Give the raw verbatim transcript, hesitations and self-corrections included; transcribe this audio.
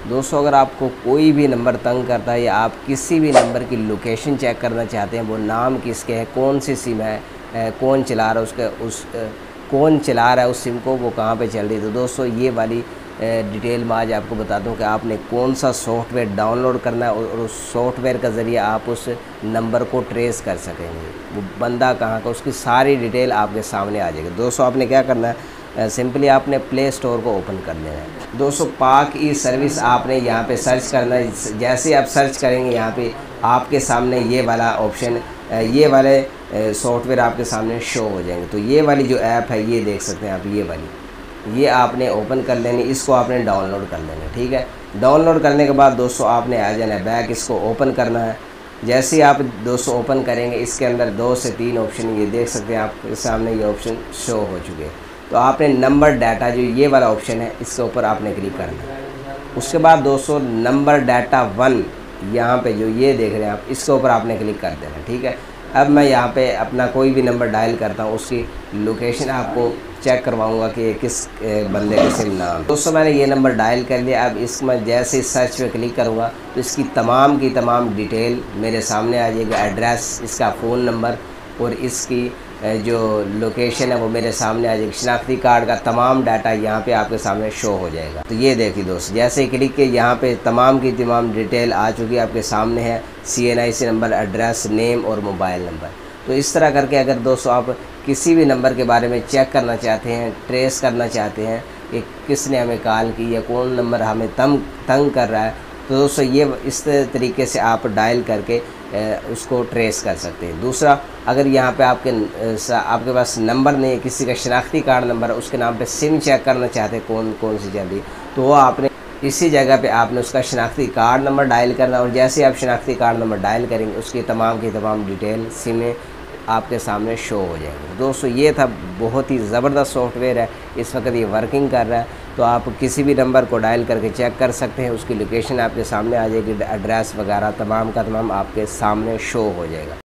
दोस्तों अगर आपको कोई भी नंबर तंग करता है या आप किसी भी नंबर की लोकेशन चेक करना चाहते हैं, वो नाम किसके है, कौन सी सिम है, कौन चला रहा है उसके उस कौन चला रहा है उस सिम को, वो कहाँ पे चल रही है, तो दोस्तों ये वाली डिटेल मैं आज आपको बताता हूँ कि आपने कौन सा सॉफ्टवेयर डाउनलोड करना है और उस सॉफ्टवेयर का ज़रिए आप उस नंबर को ट्रेस कर सकेंगे, वो बंदा कहाँ का, उसकी सारी डिटेल आपके सामने आ जाएगी। दोस्तों आपने क्या करना है, सिंपली आपने प्ले स्टोर को ओपन कर लेना है। दोस्तों पाक ई सर्विस आपने यहाँ पे सर्च करना है। जैसे ही आप सर्च करेंगे यहाँ पे आपके सामने ये वाला ऑप्शन, ये वाले सॉफ्टवेयर आपके सामने शो हो जाएंगे। तो ये वाली जो ऐप है ये देख सकते हैं आप, ये वाली ये आपने ओपन कर लेनी, इसको आपने डाउनलोड कर लेना, ठीक है। डाउनलोड करने के बाद दोस्तों आपने आ जाना है बैक, इसको ओपन करना है। जैसे ही आप दोस्तों ओपन करेंगे इसके अंदर दो से तीन ऑप्शन ये देख सकते हैं आपके सामने, ये ऑप्शन शो हो चुके हैं। तो आपने नंबर डाटा जो ये वाला ऑप्शन है इसके ऊपर आपने क्लिक करना है। उसके बाद दोस्तों नंबर डाटा वन यहाँ पे जो ये देख रहे हैं आप, इसके ऊपर आपने क्लिक कर देना, ठीक है। अब मैं यहाँ पे अपना कोई भी नंबर डायल करता हूँ, उसकी लोकेशन आपको चेक करवाऊँगा कि किस बंदे का सिम नाम। दोस्तों मैंने ये नंबर डायल कर लिया। अब इसमें जैसे सर्च पे क्लिक करूँगा तो इसकी तमाम की तमाम डिटेल मेरे सामने आ जाएगी, एड्रेस, इसका फ़ोन नंबर और इसकी जो लोकेशन है वो मेरे सामने आ जाएगी। शनाख्ती कार्ड का तमाम डाटा यहाँ पे आपके सामने शो हो जाएगा। तो ये देखिए दोस्त, जैसे ही क्लिक किए यहाँ पे तमाम की तमाम डिटेल आ चुकी है आपके सामने है, C N I C number, address, name और मोबाइल नंबर। तो इस तरह करके अगर दोस्तों आप किसी भी नंबर के बारे में चेक करना चाहते हैं, ट्रेस करना चाहते हैं कि किसने हमें कॉल की या कौन नंबर हमें तंग तंग कर रहा है, तो दोस्तों ये इस तरीके से आप डायल करके उसको ट्रेस कर सकते हैं। दूसरा, अगर यहाँ पे आपके आपके पास नंबर नहीं है, किसी का शनाख्ती कार्ड नंबर है, उसके नाम पे सिम चेक करना चाहते हैं कौन कौन सी चल रही, तो वो आपने इसी जगह पे आपने उसका शनाख्ती कार्ड नंबर डायल करना और जैसे ही आप शनाख्ती कार्ड नंबर डायल करेंगे उसकी तमाम की तमाम डिटेल सिमें आपके सामने शो हो जाएंगे। दोस्तों ये था बहुत ही ज़बरदस्त सॉफ्टवेयर है, इस वक्त ये वर्किंग कर रहा है। तो आप किसी भी नंबर को डायल करके चेक कर सकते हैं, उसकी लोकेशन आपके सामने आ जाएगी, एड्रेस वगैरह तमाम का तमाम आपके सामने शो हो जाएगा।